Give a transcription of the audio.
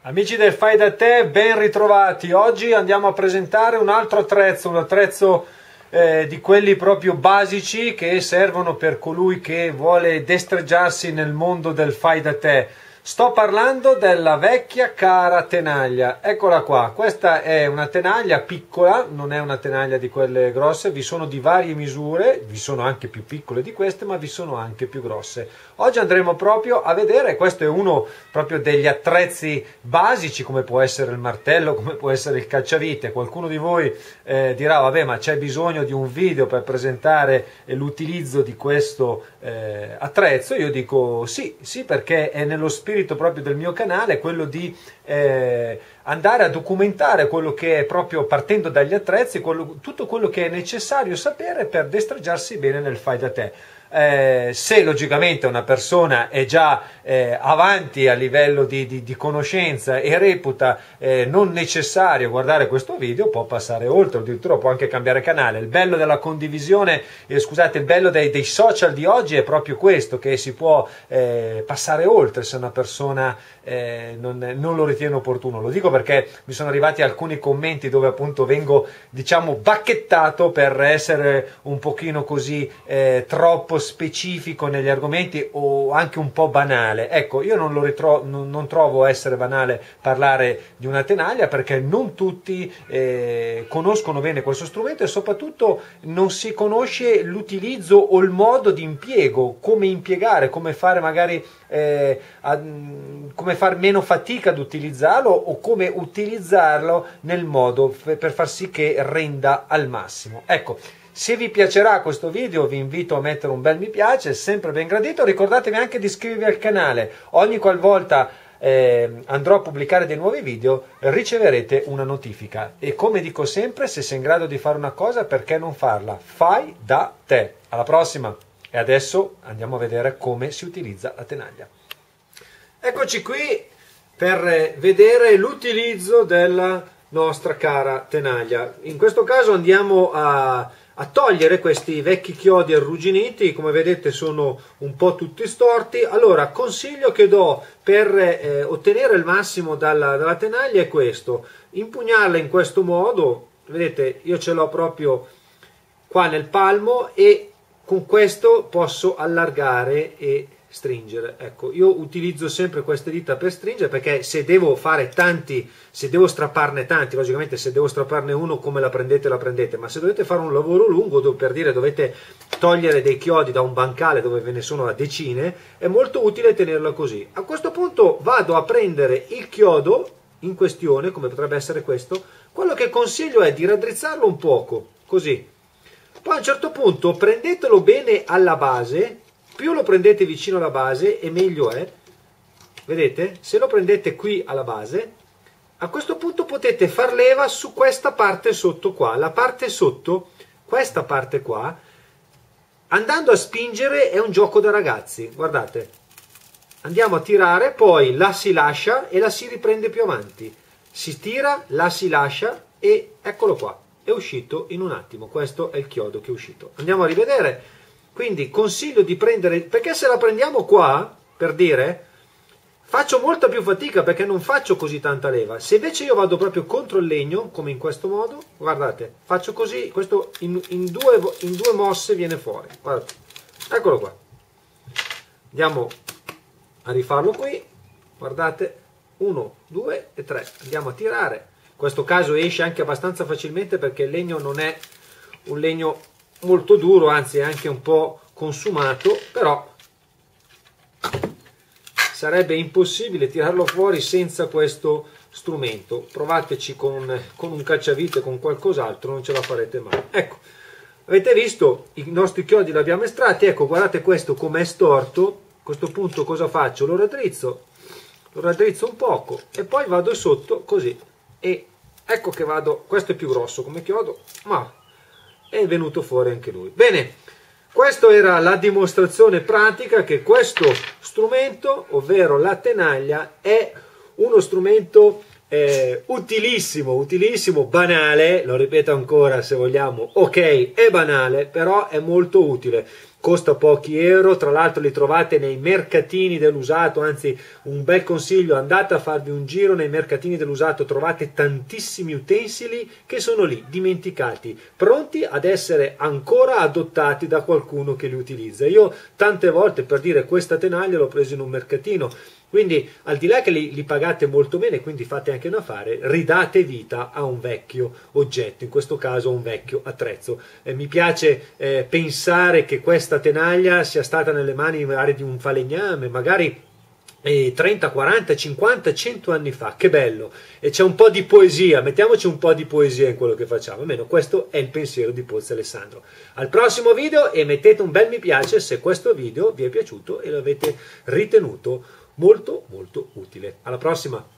Amici del Fai da Te, ben ritrovati. Oggi andiamo a presentare un altro attrezzo, di quelli proprio basici che servono per colui che vuole destreggiarsi nel mondo del Fai da Te. Sto parlando della vecchia cara tenaglia. Eccola qua, questa è una tenaglia piccola, non è una tenaglia di quelle grosse, vi sono di varie misure, vi sono anche più piccole di queste, ma vi sono anche più grosse. Oggi andremo proprio a vedere, questo è uno proprio degli attrezzi basici, come può essere il martello, come può essere il cacciavite. Qualcuno di voi dirà, vabbè, ma c'è bisogno di un video per presentare l'utilizzo di questo attrezzo. Io dico sì, perché è nello spirito proprio del mio canale quello di andare a documentare quello che è, proprio partendo dagli attrezzi, tutto quello che è necessario sapere per destreggiarsi bene nel Fai da Te. Se logicamente una persona è già avanti a livello di conoscenza e reputa non necessario guardare questo video, può passare oltre, addirittura può anche cambiare canale. Il bello della condivisione, scusate, il bello dei social di oggi è proprio questo, che si può passare oltre se una persona non lo ritiene opportuno. Lo dico perché mi sono arrivati alcuni commenti dove appunto vengo, diciamo, bacchettato per essere un pochino così troppo specifico negli argomenti o anche un po' banale. Ecco, io non trovo essere banale parlare di una tenaglia, perché non tutti conoscono bene questo strumento e soprattutto non si conosce l'utilizzo o il modo di impiego, come impiegare, come fare magari come far meno fatica ad utilizzarlo o come utilizzarlo nel modo per far sì che renda al massimo. Ecco, se vi piacerà questo video vi invito a mettere un bel mi piace, è sempre ben gradito. Ricordatevi anche di iscrivervi al canale, ogni qualvolta andrò a pubblicare dei nuovi video riceverete una notifica. E come dico sempre, se sei in grado di fare una cosa, perché non farla? Fai da te. Alla prossima! E adesso andiamo a vedere come si utilizza la tenaglia. Eccoci qui per vedere l'utilizzo della nostra cara tenaglia. In questo caso andiamo a togliere questi vecchi chiodi arrugginiti, come vedete sono un po' tutti storti. Allora, consiglio che do per ottenere il massimo dalla tenaglia è questo: impugnarla in questo modo. Vedete, io ce l'ho proprio qua nel palmo e con questo posso allargare e stringere. Ecco, io utilizzo sempre queste dita per stringere, perché se devo fare tanti, se devo strapparne tanti, logicamente se devo strapparne uno, come la prendete, ma se dovete fare un lavoro lungo, per dire dovete togliere dei chiodi da un bancale dove ve ne sono a decine, è molto utile tenerla così. A questo punto vado a prendere il chiodo in questione, come potrebbe essere questo. Quello che consiglio è di raddrizzarlo un poco, così. Poi a un certo punto prendetelo bene alla base, più lo prendete vicino alla base e meglio è. Vedete? Se lo prendete qui alla base, a questo punto potete far leva su questa parte sotto qua, la parte sotto, questa parte qua, andando a spingere. È un gioco da ragazzi, guardate. Andiamo a tirare, poi la si lascia e la si riprende più avanti. Si tira, la si lascia e eccolo qua. È uscito in un attimo, questo è il chiodo che è uscito. Andiamo a rivedere. Quindi consiglio di prendere, perché se la prendiamo qua, per dire, faccio molta più fatica perché non faccio così tanta leva. Se invece io vado proprio contro il legno, come in questo modo, guardate, faccio così, questo in due mosse viene fuori. Guardate, eccolo qua. Andiamo a rifarlo qui, guardate, 1, 2 e 3. Andiamo a tirare. In questo caso esce anche abbastanza facilmente perché il legno non è un legno molto duro, anzi è anche un po' consumato, però sarebbe impossibile tirarlo fuori senza questo strumento. Provateci con un cacciavite, con qualcos'altro, non ce la farete mai. Ecco, avete visto, i nostri chiodi li abbiamo estratti. Ecco, guardate questo come è storto. A questo punto cosa faccio? Lo raddrizzo un poco e poi vado sotto così. E ecco che vado, questo è più grosso come chiodo, ma è venuto fuori anche lui. Bene, questa era la dimostrazione pratica che questo strumento, ovvero la tenaglia, è uno strumento utilissimo, banale, lo ripeto ancora se vogliamo, ok, è banale, però è molto utile. costa pochi euro, tra l'altro li trovate nei mercatini dell'usato, anzi un bel consiglio, andate a farvi un giro nei mercatini dell'usato, trovate tantissimi utensili che sono lì dimenticati, pronti ad essere ancora adottati da qualcuno che li utilizza. Io tante volte, per dire, questa tenaglia l'ho presa in un mercatino, quindi al di là che li pagate molto bene, quindi fate anche un affare, ridate vita a un vecchio oggetto, in questo caso a un vecchio attrezzo. Mi piace pensare che questa tenaglia sia stata nelle mani magari di un falegname, magari 30, 40, 50, 100 anni fa. Che bello! E c'è un po' di poesia, mettiamoci un po' di poesia in quello che facciamo, almeno questo è il pensiero di Pozzi Alessandro. Al prossimo video, e mettete un bel mi piace se questo video vi è piaciuto e lo avete ritenuto molto molto utile. Alla prossima!